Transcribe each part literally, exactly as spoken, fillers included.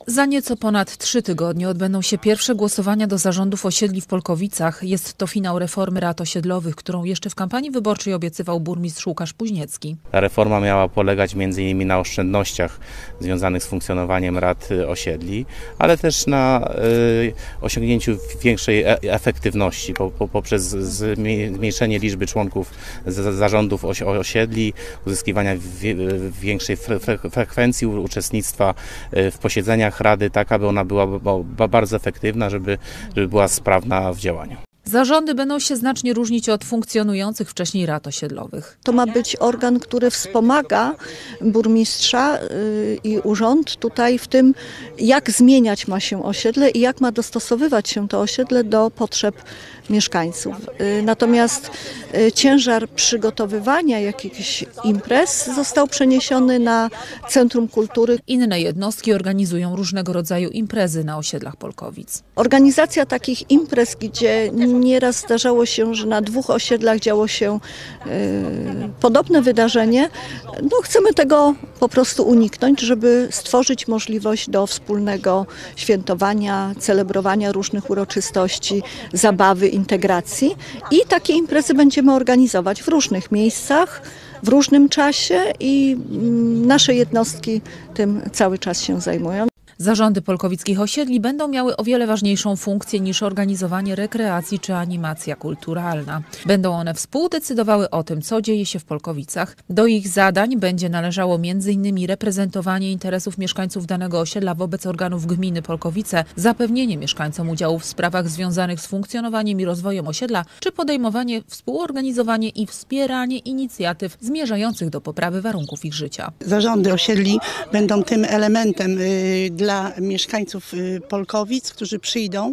Za nieco ponad trzy tygodnie odbędą się pierwsze głosowania do zarządów osiedli w Polkowicach. Jest to finał reformy rad osiedlowych, którą jeszcze w kampanii wyborczej obiecywał burmistrz Łukasz Puźniecki. Ta reforma miała polegać między innymi na oszczędnościach związanych z funkcjonowaniem rad osiedli, ale też na y, osiągnięciu większej e efektywności po, po, poprzez zmniejszenie liczby członków z, zarządów osi osiedli, uzyskiwania wie, większej fre frekwencji uczestnictwa w posiedzeniach rady, tak aby ona była bardzo efektywna, żeby, żeby była sprawna w działaniu. Zarządy będą się znacznie różnić od funkcjonujących wcześniej rad osiedlowych. To ma być organ, który wspomaga burmistrza i urząd tutaj w tym, jak zmieniać ma się osiedle i jak ma dostosowywać się to osiedle do potrzeb mieszkańców. Natomiast ciężar przygotowywania jakichś imprez został przeniesiony na Centrum Kultury. Inne jednostki organizują różnego rodzaju imprezy na osiedlach Polkowic. Organizacja takich imprez, gdzie nieraz zdarzało się, że na dwóch osiedlach działo się y, podobne wydarzenie, no chcemy tego po prostu uniknąć, żeby stworzyć możliwość do wspólnego świętowania, celebrowania różnych uroczystości, zabawy, integracji i takie imprezy będziemy organizować w różnych miejscach, w różnym czasie i nasze jednostki tym cały czas się zajmują. Zarządy polkowickich osiedli będą miały o wiele ważniejszą funkcję niż organizowanie rekreacji czy animacja kulturalna. Będą one współdecydowały o tym, co dzieje się w Polkowicach. Do ich zadań będzie należało między innymi reprezentowanie interesów mieszkańców danego osiedla wobec organów gminy Polkowice, zapewnienie mieszkańcom udziału w sprawach związanych z funkcjonowaniem i rozwojem osiedla, czy podejmowanie, współorganizowanie i wspieranie inicjatyw zmierzających do poprawy warunków ich życia. Zarządy osiedli będą tym elementem yy, dla dla mieszkańców Polkowic, którzy przyjdą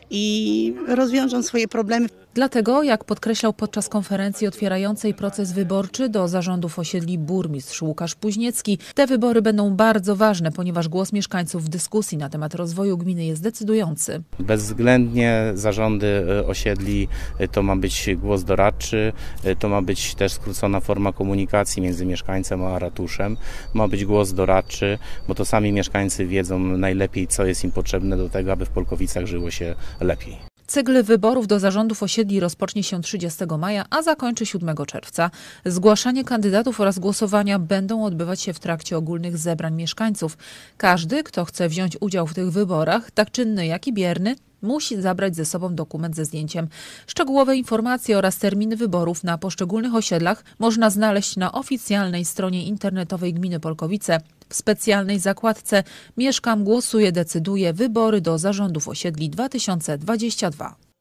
i rozwiążą swoje problemy. Dlatego, jak podkreślał podczas konferencji otwierającej proces wyborczy do zarządów osiedli burmistrz Łukasz Puźniecki, te wybory będą bardzo ważne, ponieważ głos mieszkańców w dyskusji na temat rozwoju gminy jest decydujący. Bezwzględnie zarządy osiedli to ma być głos doradczy, to ma być też skrócona forma komunikacji między mieszkańcem a ratuszem. Ma być głos doradczy, bo to sami mieszkańcy wiedzą najlepiej, co jest im potrzebne do tego, aby w Polkowicach żyło się lepiej. Cykl wyborów do zarządów osiedli rozpocznie się trzydziestego maja, a zakończy siódmego czerwca. Zgłaszanie kandydatów oraz głosowania będą odbywać się w trakcie ogólnych zebrań mieszkańców. Każdy, kto chce wziąć udział w tych wyborach, tak czynny jak i bierny, musi zabrać ze sobą dokument ze zdjęciem. Szczegółowe informacje oraz terminy wyborów na poszczególnych osiedlach można znaleźć na oficjalnej stronie internetowej gminy Polkowice w specjalnej zakładce Mieszkam, głosuję, decyduję, wybory do zarządów osiedli dwa tysiące dwudziesty drugi.